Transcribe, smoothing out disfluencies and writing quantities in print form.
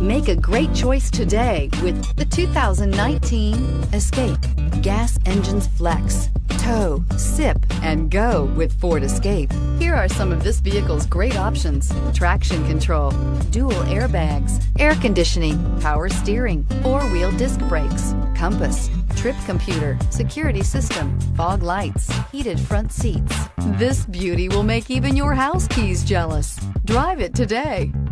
Make a great choice today with the 2019 Escape. Gas engines flex, tow, sip, and go with Ford Escape. Here are some of this vehicle's great options: traction control, dual airbags, air conditioning, power steering, four-wheel disc brakes, compass, trip computer, security system, fog lights, heated front seats. This beauty will make even your house keys jealous. Drive it today.